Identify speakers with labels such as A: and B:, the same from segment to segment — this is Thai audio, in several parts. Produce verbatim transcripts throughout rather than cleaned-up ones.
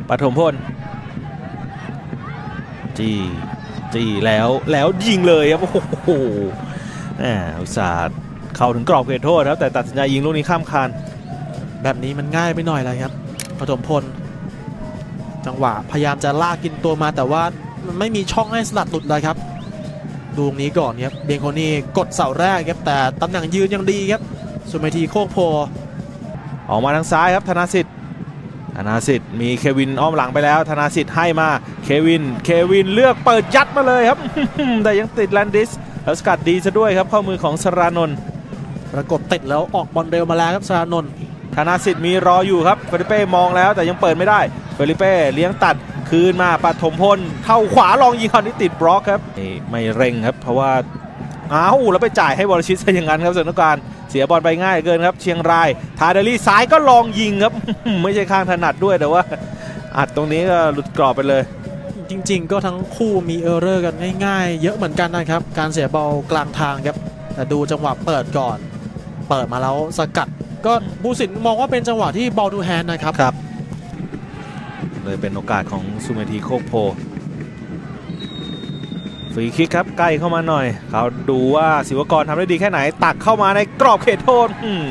A: ปฐมพลจีจีแล้วแล้วยิงเลยครับโอ้โหอุตส่าห์เข้าถึงกรอบเขตโทษครับแต่ตัดสินใจยิงลูกนี้ข้ามคาน
B: แบบนี้มันง่ายไปหน่อยเลยครับปฐมพลจังหวะพยายามจะลากกินตัวมาแต่ว่ามันไม่มีช่องให้สลัดหลุดเลยครับดูตรงนี้ก่อนครับเบียงโคนี่กดเสาแรกครับแต่ตำแหน่งยืนยังดีครับสุเมธีโคกโพ
A: ออกมาทางซ้ายครับธนาสิทธิ์ธนาสิทธิ์มีเควินอ้อมหลังไปแล้วธนาสิทธิ์ให้มาเควินเควินเลือกเปิดยัดมาเลยครับ แต่ยังติดแลนดิสแล้วสกัดดีซะด้วยครับเข้ามือของสรานนท์
B: ประกบติดแล้วออกบอลเร็วมาแล้วครับสรานนท์
A: ธนาสิทธิ์มีรออยู่ครับเฟลิเป้มองแล้วแต่ยังเปิดไม่ได้เฟลิเป้เลี้ยงตัดคืนมาปฐมพลเข้าขวาลองยิงคราวนี้ติดบล็อกครับไม่เร่งครับเพราะว่าอ้าวแล้วไปจ่ายให้วรชิตซะอย่างนั้นครับสถานการณ์เสียบอลไปง่ายเกินครับเชียงรายทาเดลี่ซ้ายก็ลองยิงครับ ไม่ใช่ข้างถนัดด้วยแต่ว่าอัดตรงนี้ก็หลุดกรอบไปเลย
B: จริงๆก็ทั้งคู่มีเออร์เรอร์กันง่ายๆเยอะเหมือนกันนะครับการเสียบอลกลางทางครับแต่ดูจังหวะเปิดก่อนเปิดมาแล้วสกัดก็บูสินมองว่าเป็นจังหวะที่บอลทูแฮนด์นะครับ
A: ครับเลยเป็นโอกาสของสุเมธีโคกโพฟรีคิกครับใกล้เข้ามาหน่อยเขาดูว่าศิวกรทำได้ดีแค่ไหนตักเข้ามาในกรอบเขตโทษ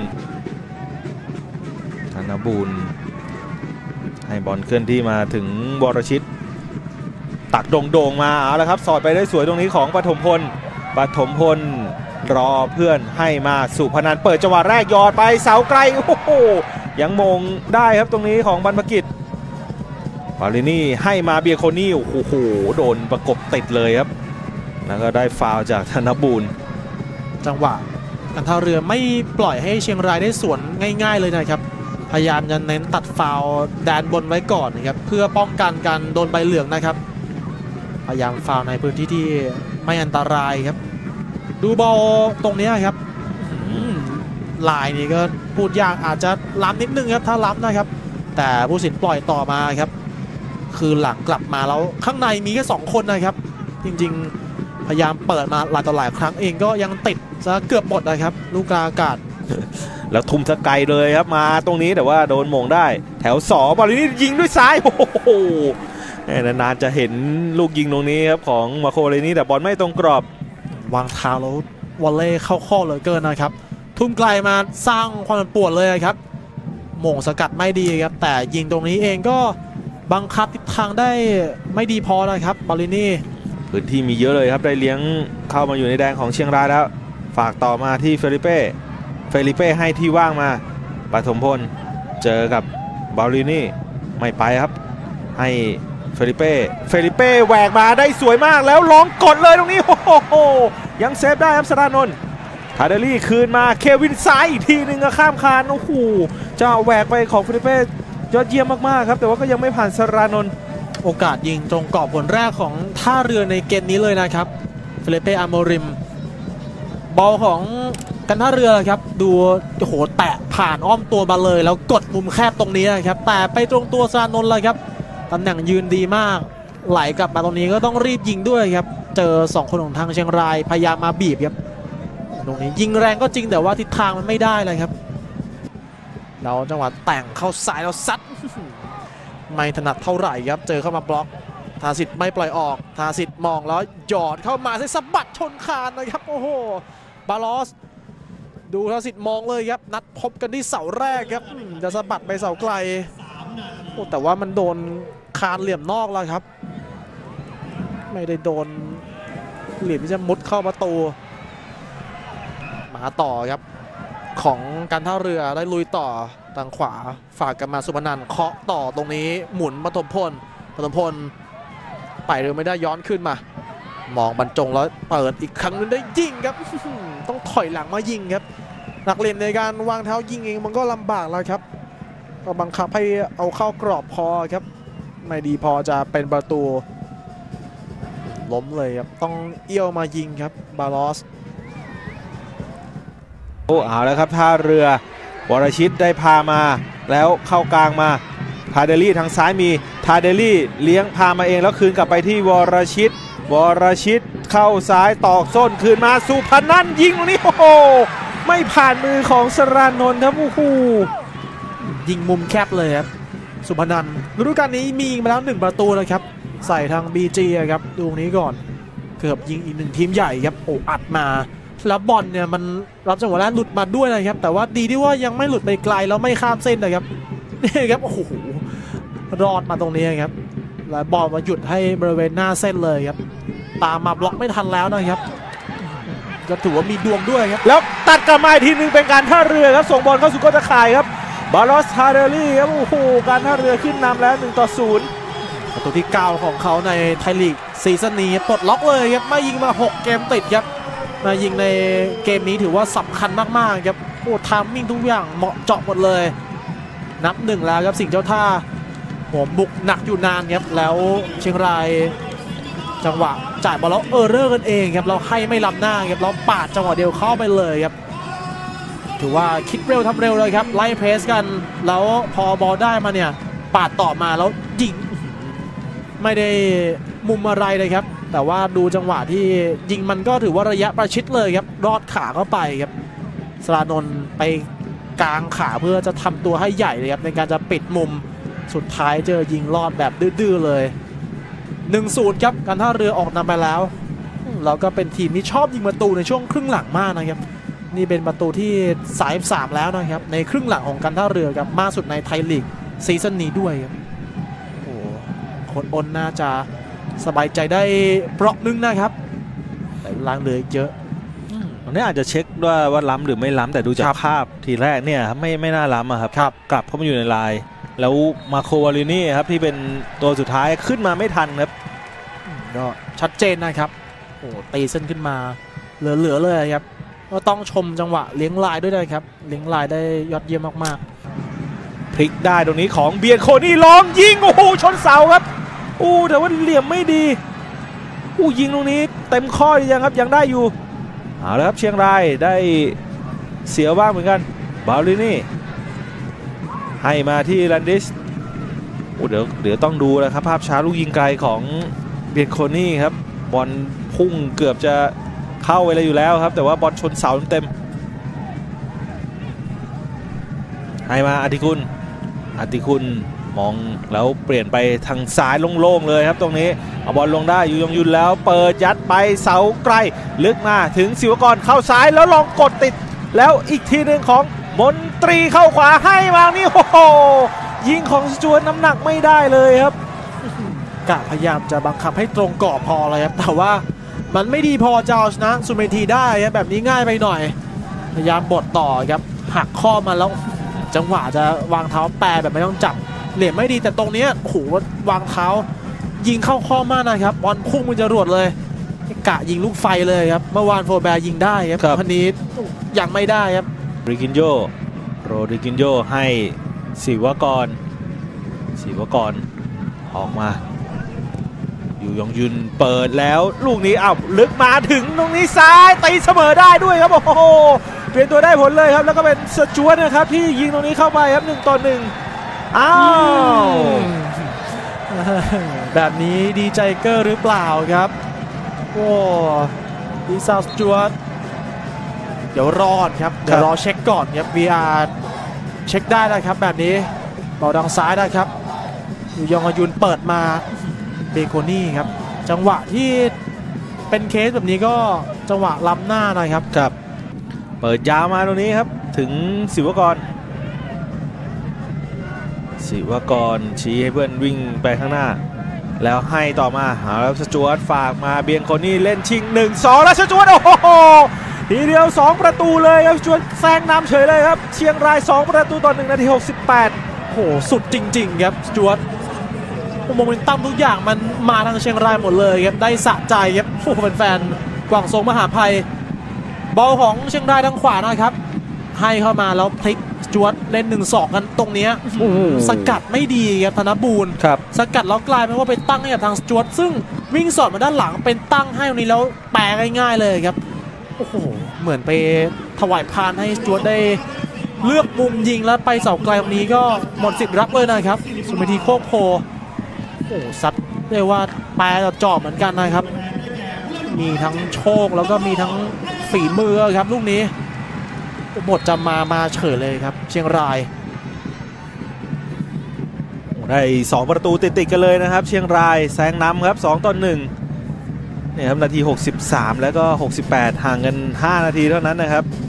A: ธนบูรณ์ให้บอลเคลื่อนที่มาถึงวรชิตตักโด่งๆมาเอาละครับสอดไปได้สวยตรงนี้ของปฐมพลปฐมพลรอเพื่อนให้มาสุพนันเปิดจังหวะแรกยอดไปเสาไกลโอ้โหยังมงได้ครับตรงนี้ของบรรพกิจบาลินี่ให้มาเบียโคนี่โอ้โหโดนประกบติดเลยครับแล้วก็ได้ฟาวล์จากธนบูรณ์
B: จังหวะการท่าเรือไม่ปล่อยให้เชียงรายได้สวนง่ายๆเลยนะครับพยายามจะเน้นตัดฟาวล์แดนบนไว้ก่อนนะครับเพื่อป้องกันการโดนใบเหลืองนะครับพยายามฟาวล์ในพื้นที่ที่ไม่อันตรายครับดูบอลตรงนี้ครับลายนี้ก็พูดยากอาจจะล้ำนิดนึงครับถ้าล้ำนะครับแต่ผู้สินปล่อยต่อมาครับคือหลังกลับมาแล้วข้างในมีแค่สองคนนะครับจริงๆพยายามเปิดมาหลายต่อหลายครั้งเองก็ยังติดซะเกือบหมดนะครับลูกกลางอากาศ
A: แล้วทุ่มสกายเลยครับมาตรงนี้แต่ว่าโดนหม่งได้แถวสองบอลนี้ยิงด้วยซ้ายโอ้โหนานๆจะเห็นลูกยิงตรงนี้ครับของมาโคเลนี่แต่บอลไม่ตรงกรอบ
B: วางเท้าแล้ววอลเล่เข้าข้อเลยเกินนะครับทุ่มไกลมาสร้างความปวดเลยครับหม่งสกัดไม่ดีครับแต่ยิงตรงนี้เองก็บังคับทิศทางได้ไม่ดีพอนะครับบาลินี่
A: พื้นที่มีเยอะเลยครับได้เลี้ยงเข้ามาอยู่ในแดนของเชียงรายแล้วฝากต่อมาที่เฟลิเป้เฟลิเป้ให้ที่ว่างมาปฐมพลเจอกับบาลินี่ไม่ไปครับให้เฟลิเป้เฟลิเป้แหวกมาได้สวยมากแล้วล้องกดเลยตรงนี้โอ้โหยังเซฟได้ครับสรานนท์ทาเดลี่คืนมาเควินซ้ายอีกทีหนึ่งก็ข้ามคานโอ้โหจะแหวกไปของเฟลิเป้ยอดเยี่ยมมากๆครับแต่ว่าก็ยังไม่ผ่านสรานนท์
B: โอกาสยิงตรงกรอบผลแรกของท่าเรือในเกมนี้เลยนะครับเฟลิเป้อาโมริมบอลของกันท่าเรือครับดูโอ้โหแตะผ่านอ้อมตัวมาเลยแล้วกดมุมแคบตรงนี้นะครับแต่ไปตรงตัวสรานนท์เลยครับตำแหน่งยืนดีมากไหลกลับมาตรงนี้ก็ต้องรีบยิงด้วยครับเจอสองคนของทางเชียงรายพยายามมาบีบครับตรงนี้ยิงแรงก็จริงแต่ว่าทิศทางมันไม่ได้เลยครับเราจังหวะแต่งเข้าซ้ายแล้วซัดไม่ถนัดเท่าไหร่ครับเจอเข้ามาบล็อกธาสิทธิ์ไม่ปล่อยออกธาสิทธิ์มองแล้วหยอดเข้ามาใส่สะบัดชนคานนะครับโอ้โหบาลอสดูธาสิทธิ์มองเลยครับนัดพบกันที่เสาแรกครับจะสะบัดไปเสาไกลโอ้แต่ว่ามันโดนคานเหลี่ยมนอกแล้วครับไม่ได้โดนเหลี่ยมที่จะมุดเข้าประตูมาต่อครับของการท่าเรือได้ลุยต่อทางขวาฝากกันมาสุพนันเคาะต่อตรงนี้หมุนปฐมพลปฐมพลไปเรือไม่ได้ย้อนขึ้นมามองบรรจงแล้วเปิดอีกครั้งนึงได้ยิงครับต้องถอยหลังมายิงครับนักเล่นในการวางเท้ายิงเองมันก็ลำบากแล้วครับก็บังคับให้เอาเข้ากรอบพอครับไม่ดีพอจะเป็นประตูล้มเลยครับต้องเอี้ยวมายิงครับบาลอส
A: โอ้เอาแล้วครับท่าเรือวรชิตได้พามาแล้วเข้ากลางมาทาเดลี่ทางซ้ายมีทาเดลี่เลี้ยงพามาเองแล้วคืนกลับไปที่วรชิตวรชิตเข้าซ้ายตอกส้นคืนมาสุพนันยิงตรงนี้โอ้โหไม่ผ่านมือของสรานนท์ครับโอ้โห
B: ยิงมุมแคบเลยครับสุพนันท์ฤดูกาลนี้มียิงมาแล้วหนึ่งประตูนะครับใส่ทาง บี จี ครับดูตรงนี้ก่อนเกือบยิงอีกหนึ่งทีมใหญ่ครับโอ้อัดมาแล้วบอลเนี่ยมันรับจังหวะแรกหลุดมาด้วยนะครับแต่ว่าดีที่ว่ายังไม่หลุดไปไกลแล้วไม่ข้ามเส้นนะครับนี่ครับโอ้โหรอดมาตรงนี้ครับแล้วบอลมาหยุดให้บริเวณหน้าเส้นเลยครับตามมาบล็อกไม่ทันแล้วนะครับก็ถือว่ามีดวงด้วยครับ
A: แล้วตัดกลับมาอีกทีนึงเป็นการท่าเรือครับส่งบอลเข้าสู่ก้นตะข่ายครับบาลอสฮาเดอรี่ครับโอ้โหการท่าเรือขึ้นนำแล้วหนึ่งต่อศูนย์
B: ประตูที่เก้าของเขาในไทยลีกซีซั่นนี้ปลดล็อกเลยครับไม่ยิงมาหกเกมติดครับมายิงในเกมนี้ถือว่าสำคัญมากๆครับโอ้ทามมิ่งทุกอย่างเหมาะเจาะหมดเลยนับหนึ่งแล้วครับสิ่งเจ้าท่าหัวบุกหนักอยู่นานครับแล้วเชียงรายจังหวะจ่ายบอลแล้วเออเรอร์กันเองครับเราให้ไม่ล้ำหน้าครับเราปาดจังหวะเดียวเข้าไปเลยครับถือว่าคิดเร็วทำเร็วเลยครับไล่เพรสกันแล้วพอบอลได้มาเนี่ยปาดต่อมาแล้วยิงไม่ได้มุมอะไรเลยครับแต่ว่าดูจังหวะที่ยิงมันก็ถือว่าระยะประชิดเลยครับรอดขาเข้าไปครับสรานนท์ไปกลางขาเพื่อจะทำตัวให้ใหญ่เลยครับในการจะปิดมุมสุดท้ายเจอยิงรอดแบบดื้อๆเลย หนึ่งศูนย์ ครับการท่าเรือออกนำไปแล้วแล้วก็เป็นทีมที่ชอบยิงประตูในช่วงครึ่งหลังมากนะครับนี่เป็นประตูที่สามสิบสามแล้วนะครับในครึ่งหลังของการท่าเรือครับมากสุดในไทยลีกซีซั่นนี้ด้วยครับโอ้โค้ชอ้นน่าจะสบายใจได้เปราะนึงนะครับแต่ล้างเหลือเยอะ
A: อันนี้อาจจะเช็คว่าว่าล้ำหรือไม่ล้ำแต่ดูจากภาพทีแรกเนี่ยไม่ไม่น่าล้ำอะครับกลับเข้ามาอยู่ในลายแล้วมาโควาลินี่ครับที่เป็นตัวสุดท้ายขึ้นมาไม่ทันครับ
B: ก็ชัดเจนนะครับโอ้ตีเส้นขึ้นมาเหลือๆเลยครับก็ต้องชมจังหวะเลี้ยงลายด้วยนะครับเลี้ยงลายได้ยอดเยี่ยมมาก
A: ๆพลิกได้ตรงนี้ของเบียร์โคนี่ลองยิงโอ้โหชนเสาครับอู้แต่ว่าเหลี่ยมไม่ดีอู้ยิงตรงนี้เต็มข้อยังครับยังได้อยู่เอาละครับเชียงรายได้เสียบ้างเหมือนกันบาลินี่ให้มาที่แลนดิสโอ้เดี๋ยวเดี๋ยวต้องดูแล้วครับภาพช้าลูกยิงไกลของเบียร์โคนี่ครับบอลพุ่งเกือบจะเข้าไปเลยอยู่แล้วครับแต่ว่าบอลชนเสาเต็มให้มาอธิคุณอธิคุณมองแล้วเปลี่ยนไปทางซ้ายโล่งๆเลยครับตรงนี้เอาบอลลงได้อยู่ยงยุนแล้วเปิดยัดไปเสาไกลลึกมาถึงศิวกรเข้าซ้ายแล้วลองกดติดแล้วอีกทีหนึ่งของมนตรีเข้าขวาให้มานี่โอ้โหยิงของสจวตน้ำหนักไม่ได้เลยครับ
B: กะพยายามจะบังคับให้ตรงกรอบพอเลยครับแต่ว่ามันไม่ดีพอจะเอาชนะสุเมธีได้ครับแบบนี้ง่ายไปหน่อยพยายามบดต่อครับหักข้อมาแล้วจังหวะจะวางเท้าแปรแบบไม่ต้องจับเหลี่ยมไม่ดีแต่ตรงนี้โอ้โหวางเท้ายิงเข้าข้อมากนะครับบอลพุ่งมันจะรวดเลยกะยิงลูกไฟเลยครับเมื่อวานโฟร์แบร์ยิงได้ครับวันนี้ยังไม่ได้ครับ
A: ริกินโยโรดิกินโยให้ศิวกรศิวกรออกมาอยู่ยงยุนเปิดแล้วลูกนี้อ้าวลึกมาถึงตรงนี้ซ้ายตีเสมอได้ด้วยครับโอ้โหเปลี่ยนตัวได้ผลเลยครับแล้วก็เป็นสจวตนะครับที่ยิงตรงนี้เข้าไปครับหนึ่งต่อหนึ่งอ้าว
B: แบบนี้ดีใจเกอร์หรือเปล่าครับโอ้ดีซาวสจวตเดี๋ยวรอดครับเดี๋ยวรอเช็คก่อนครับ วี อาร์ เช็คได้นะครับแบบนี้บอลทางซ้ายได้ครับอยู่ยองอยุนเปิดมาเบโคนี่ครับจังหวะที่เป็นเคสแบบนี้ก็จังหวะล้ำหน้าหน่อยครับ
A: ครับเปิดยาวมาตรงนี้ครับถึงศิวกรศิวกรชี้ให้เพื่อนวิ่งไปข้างหน้าแล้วให้ต่อมาหาแล้วสจวตฝากมาเบียงโคนี่เล่นชิง หนึ่ง สอง แล้วสจวตโอ้โหทีเดียวสองประตูเลยครับสจวตแซงนำเฉยเลยครับเชียงรายสองประตูต่อหนึ่งนาทีหกสิบแปด
B: โหสุดจริงๆครับสจวตโมเมนตัมทุกอย่างมันมาทางเชียงรายหมดเลยครับได้สะใจครับโอ้แฟนๆกวางทรงมหาภัยบอลของเชียงรายทางขวานะครับให้เข้ามาแล้วพลิกจวดเล่น หนึ่งสอง กันตรงนี้สกัดไม่ดีครับธนบูรณ์สกัดแล้วกลายเป็นว่าไปตั้งให้กับทางจวดซึ่งวิ่งสอดมาด้านหลังเป็นตั้งให้ตรงนี้แล้วแปลง่ายๆเลยครับโอ้โหเหมือนไปถวายพานให้จวดได้เลือกมุมยิงแล้วไปเสาไกลตรงนี้ก็หมดสิทธิ์รับเลยนะครับสุเมธีโคกโพโอ้ซัดเรียกว่าแปรจอบเหมือนกันนะครับมีทั้งโชคแล้วก็มีทั้งฝีมือครับลูกนี้บทจะมามาเฉยเลยครับเชียงราย
A: ได้สองประตูติดๆกันเลยนะครับเชียงรายแซงนำครับสองต่อหนึ่งเนี่ยครับนาทีหกสิบสามแล้วก็หกสิบแปดห่างกันห้านาทีเท่านั้นนะครับ